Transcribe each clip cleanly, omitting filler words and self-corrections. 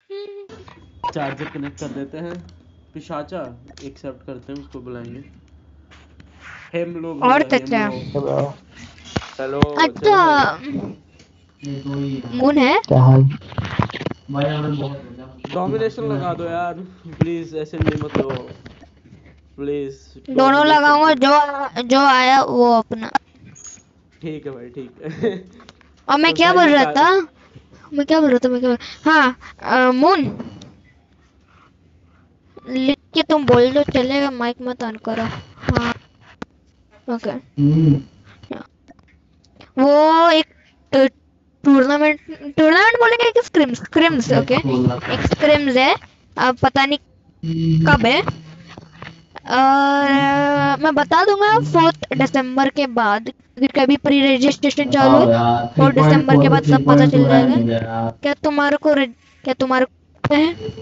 Charger connect कर देते हैं। पिशाचा एक्सेप्ट करते हैं, उसको बुलाएंगे। हेम लोग और क्या? हेलो। अच्छा मून है क्या हाल? डोमिनेशन लगा दो यार प्लीज, एसएमजी मत लो प्लीज। दोनों लगाऊंगा, जो आया वो अपना। ठीक है भाई, ठीक है। और मैं क्या बोल रहा था हाँ मून लिख के तुम बोल दो चलेगा, माइक मत ऑन करो। हाँ ओके। वो एक टूर्नामेंट बोलेंगे कि स्क्रिम्स ओके, एक स्क्रिम्स है, अब पता नहीं कब है। मैं बता दूंगा 4 दिसंबर के बाद, क्योंकि अभी प्री रजिस्ट्रेशन चालू है। 4 दिसंबर के बाद सब पता चल जाएगा। क्या तुम्हारे को है?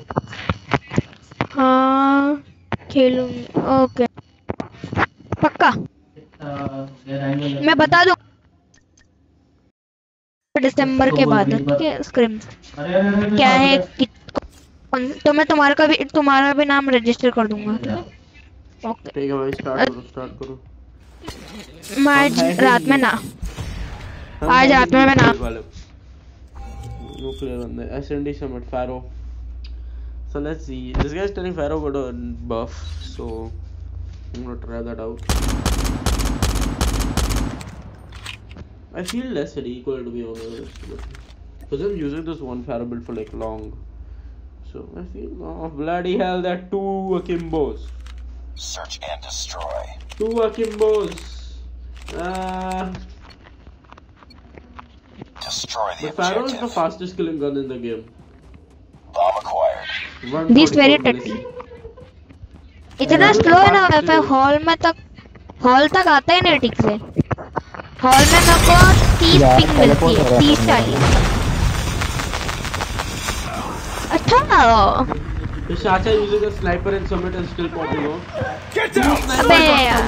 हाँ खेलूंगी ओके पक्का। मैं बता दूं दिसंबर के बाद, ठीक है? स्क्रिम्स क्या है तो मैं तुम्हारा भी नाम रजिस्टर कर दूंगा, ठीक है? ओके ठीक है भाई, स्टार्ट करो। मैं आज रात में ना न्यूक्लियर बंदे SND summit Pharo. So let's see. This guy is telling Pharo got a buff, so I'm gonna try that out. I feel less recoil to be honest, because I'm using this one Pharo build for like long, so I feel oh bloody hell, that 2 akimbos. Search and destroy. 2 akimbos. Destroy the Pharo is the objective. fastest killing gun in the game. Bomb acquired. This very टट्टी। इतना slow है ना wifi, hall तक आता ही नहीं ठीक से। Hall में मेरे को 30 पिंग मिलती है, 30-40। अच्छा Pishacha using a sniper and summit and still popping off. Get down! अबे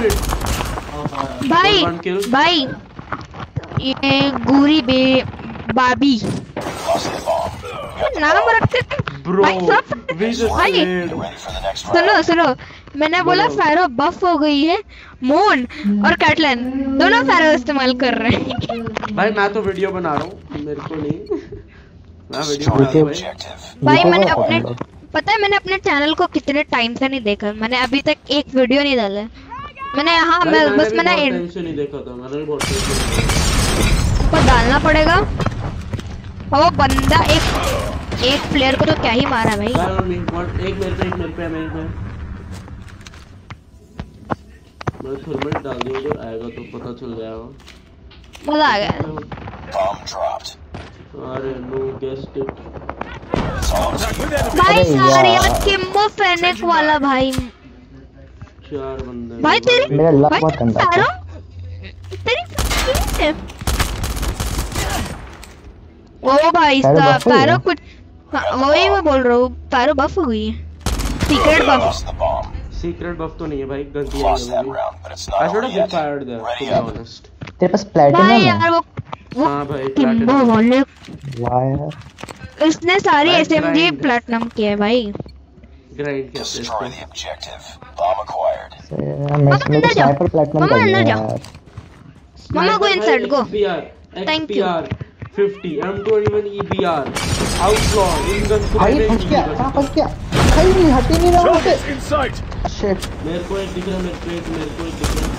भाई ये गुरी बे बाबी Lost the bomb. नाम रखते Bro, भाई सब we just भाई played. Get ready for the next round. सुनो मैंने बोला Pharo बफ हो गई है। मून और कैटलन दोनों Pharo इस्तेमाल कर रहे हैं। भाई मैं तो वीडियो बना रहा हूँ, मेरे को नहीं। मैं वीडियो Destroy बना the रहा हूँ objective. भाई मैंने अपने चैनल को कितने टाइम से नहीं देखा, मैंने अभी तक एक वीडियो नहीं डाला है। मैंने मैंने नहीं देखा था, मैंने भी बहुत टाइम से नहीं देखा। को डालना पड़ेगा। और वो बंदा एक प्लेयर को तो क्या ही मारा भाई। एक मेरे पे मैं थर्मल डाल दूँ उधर, आएगा तो पता चल जाएगा। मजा आ गया। Bomb dropped. अरे नो गेस्ट इट भाई सारे यार किम्बो फेनिक वाला भाई 4 बंदे भाई तेरी मेरा लक बहुत गंदा था। तेरी ओ भाई Pharo कुछ वही मैं बोल रहा हूँ, Pharo बफ हो गई है। Lost the bomb. Secret buff तो नहीं है भाई, गलती Lost that है। round, but it's I not should over have yet. fired there, to Ready be up. honest. तेरे पास प्लैटिनम भाई है? यार वो हाँ भाई किम्बो platinum। वाले वाह यार, इसने सारी भाई, SMG grind। प्लैटिनम किया है भाई। ग्राइंड करते Destroy हैं the objective. Bomb acquired. मैं इसमें तो स्नाइपर प्लैटिनम मामा, कर अंदर लिया जाओ। यार। मामा go inside, go. Thank you. XPR 50 M21 EBR Outlaw Ingun भाई फंस गया, कहाँ फंस गया? भाई नहीं हट ही नहीं रहा मुझसे। In sight. शिट, मेरे को एक दिख रहा, मेरे को एक दिख रहा।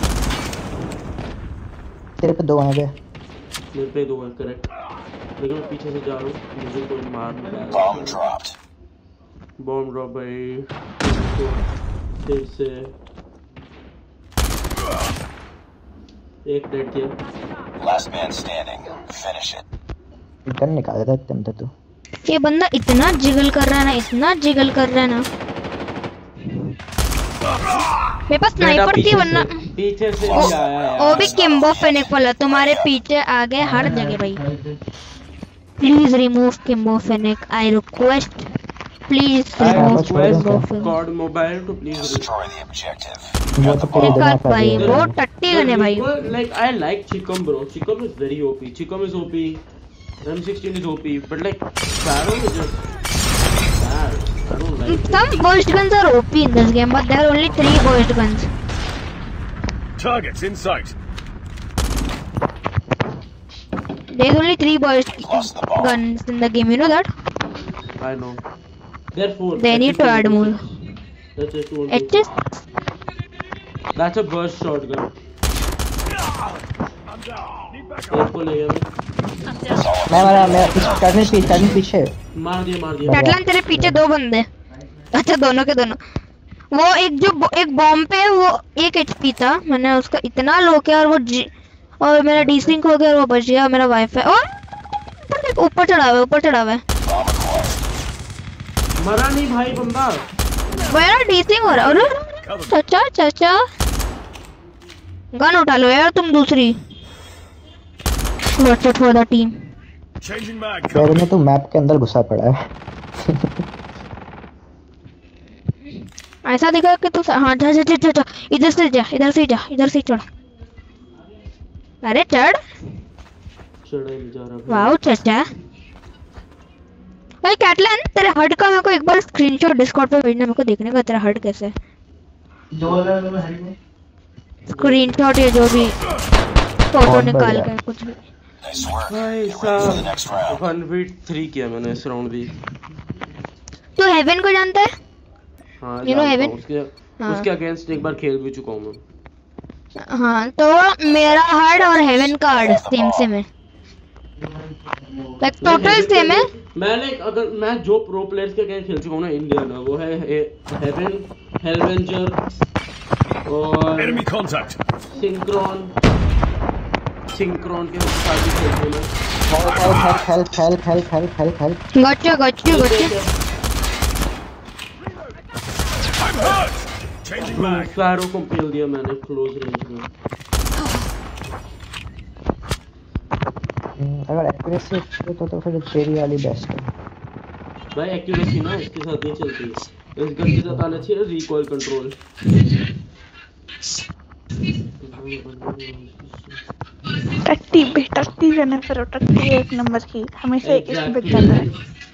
तेरे पे 2 हैं बे। मेरे पे 2 है करेक्ट, लेकिन मैं पीछे से जा रहा हूँ, मुझे कोई मार नहीं रहा। Bomb dropped. बॉम्ब ड्रॉप भाई फिर से एक डेड किया। Last man standing. Finish it. Gun निकाल रहा है तुम तो। ये बंदा इतना जिगल कर रहा है ना, मेरे पास स्नाइपर थी वरना पीछे से भी आया यार। वो भी किम्बो फेनिक वाला तुम्हारे पीछे आगे हर जगह भाई। Please remove Kimbo Phenix, I request please remove Kimbo Phenix. God mobile too please Destroy the objective. वो तो पूरी दुनिया का भाई है। वो टट्टी गने भाई। Like I like Chicom bro. Chicom is very OP. Chicom is OP. M16 is OP. But like Pharo is just some burst guns are OP in this game, but there are only 3 burst guns. Targets in sight. There's only 3 burst guns in the game, you know that? I know. Therefore, They need to add more. That's just one. HS? That's a burst shotgun. इसको ले गया मैं मारा मैं पीछे मार दिया टटलन तेरे पीछे 2 बंदे। अच्छा दोनों के दोनों। वो एक बॉम्ब पे है, वो 1 HP था, मैंने उसका इतना लो किया और वो और मेरा डीसिंक हो गया और वो बच गया मेरा वाईफाई। और ऊपर चढ़ा हुआ है मरा नहीं भाई बंदा। मेरा डीसिंग हो रहा है। चाचा गन उठा लो यार तुम दूसरी। Watch out for the team. Changing mag. यार मैं तो मैप के अंदर घुसा पड़ा है। ऐसा दिखा कि तू हाँ जा इधर से चढ़। अरे चढ़। चढ़ा नहीं जा रहा। वाओ चाचा। भाई कैटलन तेरे हर्ट का मेरे को एक बार स्क्रीनशॉट डिस्कॉर्ड पे भेजना, मेरे को देखने का तेरा हर्ट कैसे है। स्क्रीनशॉट या जो भी फोटो निकाल के कुछ भी। भाई साहब 1v3 किया मैंने इस राउंड भी। तो हेवन को जानता है? हाँ यू नो हेवन? उसके अगेंस्ट एक बार खेल भी चुका हूँ मैं। हाँ तो मेरा हार्ड और हेवन का हार्ड सेम है, लाइक टोटल सेम है। मैं जो प्रो प्लेयर्स के अगेंस्ट खेल चुका हूँ ना इंडिया में, वो है हेवन, हेलवेंजर और Enemy contact. सिंक्रोन के साथ भी खेलते हैं। Help got you. I'm hurt. Changing mag. फारो को पेल दिया मैंने क्लोज रेंज में। अगर एक्यूरेसी अच्छी हो तो फिर तेरी वाली बेस्ट है भाई। एक्यूरेसी ना इसके साथ नहीं चलती, इस गन के साथ आना चाहिए रिकॉइल कंट्रोल। टट्टी रहने पर टट्टी 1 नंबर की हमेशा एक इसको बिक जाता है।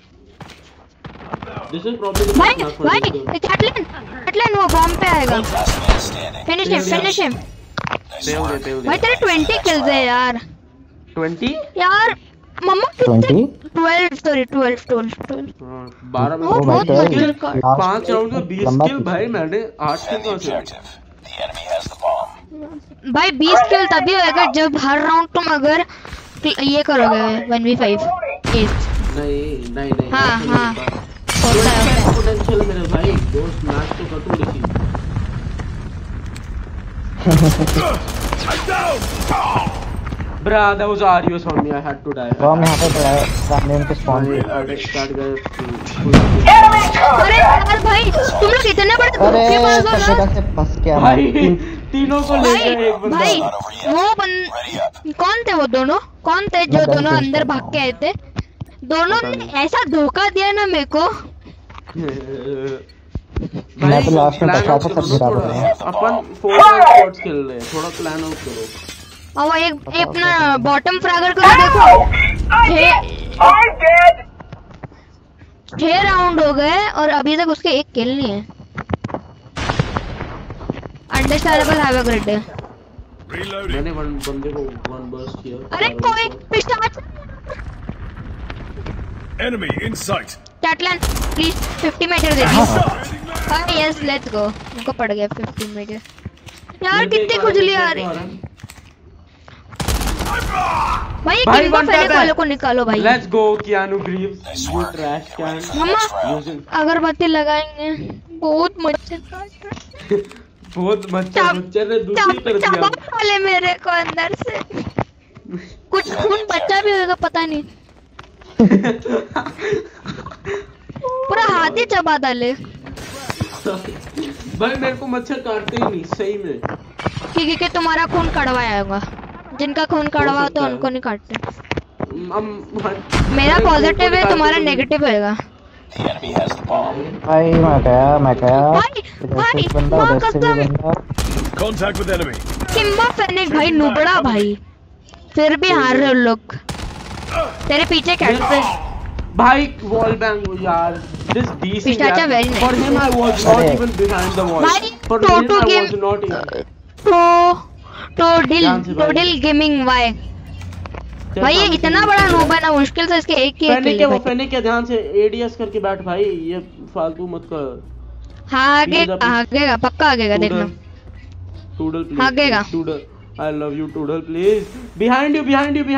This is problem. भाई कैटलन वो बॉम्ब पे आएगा। Finish him. भाई तेरे 20 किल्स है यार। 20 यार मम्मा 20 12 12 में 5 राउंड में 20 किल भाई। मैंने 8 किल कहां से? The enemy has the bomb. भाई 20 किल तभी होएगा जब हर राउंड तुम अगर ये करोगे 1v5 नहीं हाँ होता है पोटेंशियल मेरे भाई। दोस्त मैच तो कर तू लिखी। I'm down. Bruh, that was Arius on me. I had to die. तो हम यहाँ पे सामने उनके स्पॉन पे। अरे यार भाई तुम लोग इतने बड़े अरे धोखे बाज हो सब ना जगह से फंस गया भाई। तीनों को ले गया एक बंदा। भाई वो कौन थे वो दोनों? कौन थे जो दोनों अंदर भाग के आए थे? दोनों ने ऐसा धोखा दिया ना मेरे को। मैं तो लास्ट में बचा था सब गिरा पड़ा। अपन 4 शॉट्स खेल रहे हैं, थोड़ा प्लान आउट करो। और वो एक अपना बॉटम फ्रैगर को देखो। 6 राउंड हो गए और अभी तक उसके 1 किल नहीं है। Understandable have a great day. Reloading. मैंने बंदे को 1 बर्स्ट किया। अरे कोई pistol. Enemy in sight. Catalan please 50 metre दे दो। हां यस लेट्स गो। उनको पड़ गया 50 मीटर। यार कितनी खुजली आ रही। भाई किम्बा फेनिक वाले को निकालो भाई। Let's go Keanu Greaves. You trash can. मम्मा अगरबत्ती लगाएंगे। बहुत मच्छर ने दूसरी कर दिया। वाले मेरे को अंदर से कुछ खून बच्चा भी होगा पता नहीं। पूरा हाथ ही चबा डाले। भाई मेरे को मच्छर काटते ही नहीं सही में। क्योंकि तुम्हारा खून कड़वा आएगा। जिनका खून कड़वा होता है उनको नहीं काटते। मेरा पॉजिटिव है, तुम्हारा नेगेटिव होएगा। भाई मैं गया भाई बंदा उधर से भी बंदा। Contact with enemy. Kimba Phenix भाई नुबड़ा भाई। फिर भी हार रहे हो लोग। तेरे पीछे कैट पे भाई wall bang यार. This DC Pistacha यार. very nice. For him I was not even behind the wall. भाई For him Toto I game was not even. Toodle gaming why भाई ये इतना बड़ा नूब है ना, मुश्किल से इसके एक ही फैनिक किल वो है. फैनिक के ध्यान से एडीएस करके बैठ भाई, ये फालतू मत कर. हाँ आगेगा पक्का आगेगा देखना. Toodle please. आगेगा. Toodle I love you Toodle please. Behind you.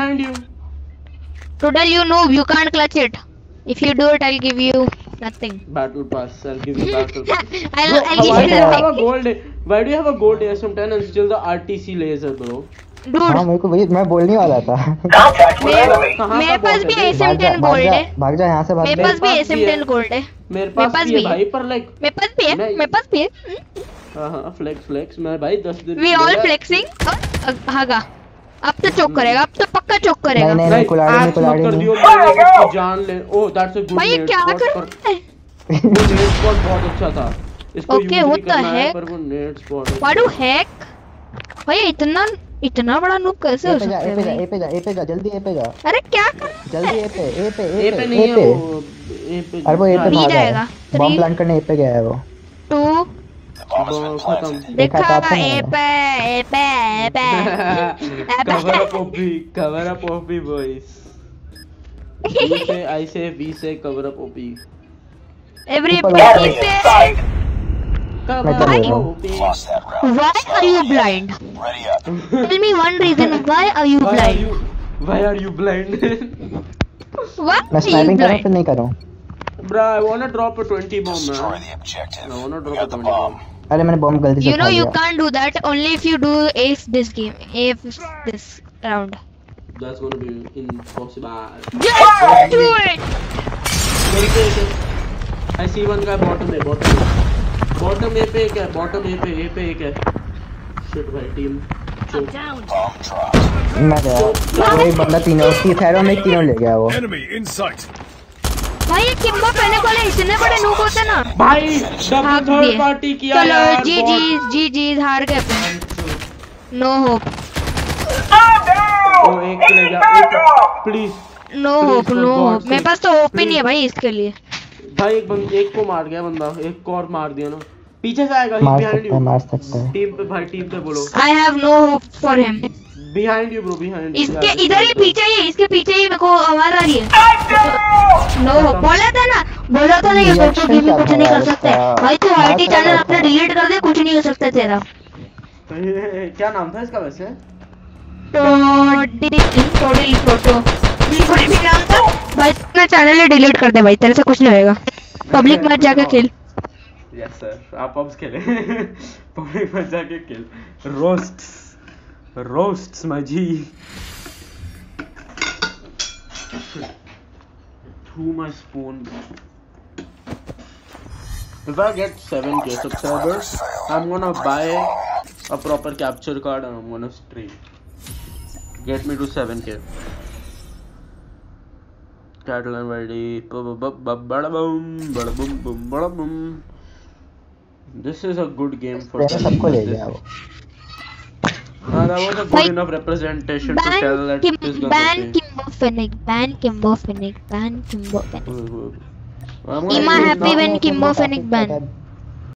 Total you noob, you can't clutch it. If you do it, I'll give you nothing. Battle pass. I'll give you battle pass. I'll Bro, give why do you you have a gold? Why do you have a gold SM10 and still the RTC laser, bro? हाँ dude. मेरे को वही मैं बोलने वाला था. Contact with enemy. मेरे पास भी SM10 गोल्ड है. भाग जा यहाँ से भाग मेरे जा. पास भी SM10 गोल्ड है. मेरे पास भी है भाई, पर लाइक मेरे पास भी है. हाँ फ्लेक्स मैं भाई 10 दिन We all flexing. भागा. अब तो चोक करेगा, अब तो पक्का चोक करेगा. नहीं कुलाड़ी कर दियो नहीं. मैंने उसकी जान ले. Oh that's a good. भाई ये क्या कर रहा है? वो नेट स्पॉट बहुत अच्छा था. इसको Okay, यूज what भी करना the है, heck? पर वो net spot. What do heck? भाई इतना बड़ा नूब कैसे हो सकता है भाई? ए पे जा जल्दी ए पे जा. अरे क्या कर जल्दी ए पे नहीं है वो. ए पे अरे वो ए पे Three भागा जाएगा. है. बम प्लांट करने ए पे गया है वो. 2 खत्म. देखा तो आपको था नहीं ए है. पे cover up OP boys. we say cover up OP. everybody Enemy say Cover मैं तो up बोल रहा हूँ. OP. Lost that round. why are you blind? Ready up. Tell me one reason why are you blind? Why are you blind? Why मैं are you sniping कर रहा हूँ blind? फिर नहीं कर रहा हूँ. Bro, I wanna drop a 20 bomb, Destroy man. the objective. I wanna We drop got a the 20 bomb. bomb. अरे मैंने बम गलती से You know उठा you लिया. can't do that only if you do ace this game. Ace this round. That's gonna be impossible. Just do it. I see one guy bottom A पे एक है. Bottom A पे एक है. Shit भाई team. Bomb dropped. मैं गया. वो एक बंदा तीनों की फैरो में तीनों ले गया वो. Enemy in sight. भाई ये किम्बो पहने वाले इतने बड़े नूब होते ना. भाई भाग डबल दिए. थर्ड पार्टी किया चलो यार. जी हार गए अपन. No hope. ओ एक ले जा. प्लीज. No hope. मेरे पास तो होप ही नहीं है भाई इसके लिए. भाई एक को मार गया बंदा. एक को और मार दिया ना. पीछे से आएगा. मार behind सकता है you. मार सकता है. टीम पे बोलो. I have no hope for him. Behind you bro. Behind you. इसके इधर ही पीछे ही इसके पीछे ही मेरे को आवाज आ रही है. नो बोला था ना ये सोचो कि भी कुछ नहीं कर सकते. भाई तू आईटी चैनल अपना डिलीट कर दे, कुछ नहीं हो सकता तेरा. क्या नाम था इसका वैसे? फोटो भी नाम था भाई. अपना चैनल ही डिलीट कर दे भाई, तेरे से कुछ नहीं होएगा. पब्लिक मैच जाके खेल. Yes sir. आप पब्स खेले. पब्लिक मैच जाके खेल. Roasts my G. Through my spoon. If I get 7k subscribers, I'm gonna buy a proper capture card and I'm gonna stream. Get me to 7k. Catalan ready. Bada boom. This is a good game for मैंने सबको ले गया वो. that was a good enough representation to tell that this gun ban is Kimbo Phoenix. Am I gonna happy when Kimbo Phoenix ban?